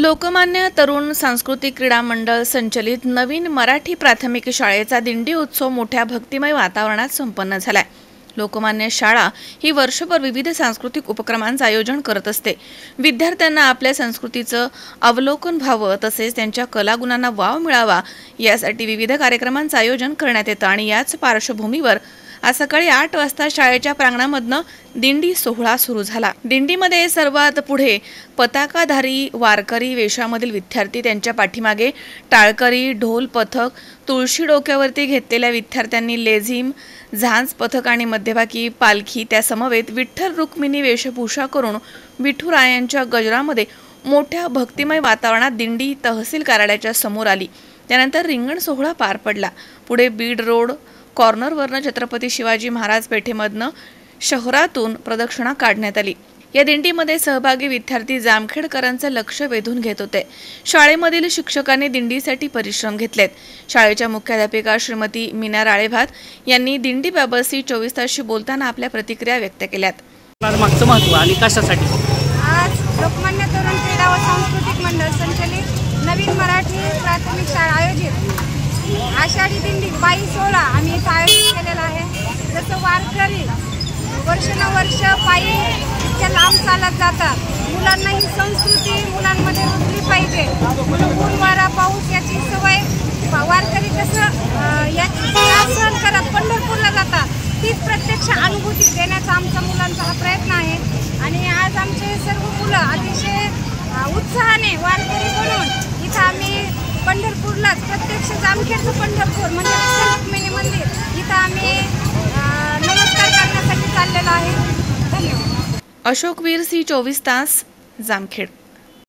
लोकमान्य तरुण सांस्कृतिक क्रीडा मंडळ संचलित नवीन मराठी प्राथमिक शाळेचा दिंडी उत्सव मोठ्या भक्तिमय वातावरणात संपन्न झालाय। लोकमान्य शाळा ही वर्षभर विविध सांस्कृतिक उपक्रमांचे आयोजन करत असते। विद्यार्थ्यांना आपल्या संस्कृतीचं अवलोकन व्हावं तसेच त्यांच्या कलागुणांना वाव मिळावा यासाठी विविध कार्यक्रमांचे आयोजन करण्यात येतं आणि याच पार्श्वभूमीवर आज सकाळी 8 वाजता शाळेच्या प्रांगणामधनं दिंडी सोहळा सुरू झाला। दिंडीमध्ये सर्वात पुढे पताकाधारी वारकरी वेशामधील विद्यार्थी, त्यांच्या पाठीमागे टाळकरी, ढोल पथक, तुळशी डोक्यावरती घेतलेल्या विद्यार्थ्यांनी लेझिम, झांज पथक आणि मध्यभागी पालखी, त्या समवेत विठ्ठल रुक्मिणी वेशभूषा करून विठुरायांच्या गजरामध्ये मोठ्या भक्तिमय वातावरणात दिंडी तहसील कार्यालयाच्या समोर आली। त्यानंतर रिंगण सोहळा पार पडला। पुढे बीड रोड कॉर्नरवरनं छत्रपती शिवाजी महाराज पेठेमधनं शहरातून प्रदक्षिणा काढण्यात आली। या दिंडीमध्ये सहभागी विद्यार्थी जामखेडकरांचं लक्ष वेधून घेत होते। शाळेमधील शिक्षकांनी दिंडीसाठी परिश्रम घेतलेत। शाळेच्या मुख्याध्यापिका श्रीमती मीना राळेभात यांनी दिंडीबाबत 24 तासशी बोलताना आपल्या प्रतिक्रिया व्यक्त केल्यात। मागचं महत्त्व आणि कशासाठी आज लोकमान्य तरुण क्रीडा व सांस्कृतिक मंडळ संचलित नवीन मराठी प्राथमिक शाळा आयोजित आषाढी दिंडी बाई सोहळा आम्ही इथं आयोजित केलेला आहे। जसं वारकरी वर्षानुवर्ष पायी इतक्या लांब चालत जातात, मुलांना ही संस्कृती मुलांमध्ये रुजली पाहिजे म्हणून ऊन वारा पाऊस याची सवय वारकरी कसं याची सहन करत पंढरपूरला जातात तीच प्रत्यक्ष अनुभूती देण्याचा आमचा मुलांचा हा प्रयत्न आहे। आणि आज आमचे सर्व मुलं अतिशय उत्साहाने वारकरी बनून इथं आम्ही पंढरपूरलाच प्रत्यक्ष जामखेडचं पंढरपूर म्हणजे विठ्ठल रुक्मिणी मंदिर इथं आम्ही नमस्कार करण्यासाठी चाललेलो आहे। धन्यवाद। अशोक वीर, सी 24 तास, जामखेड।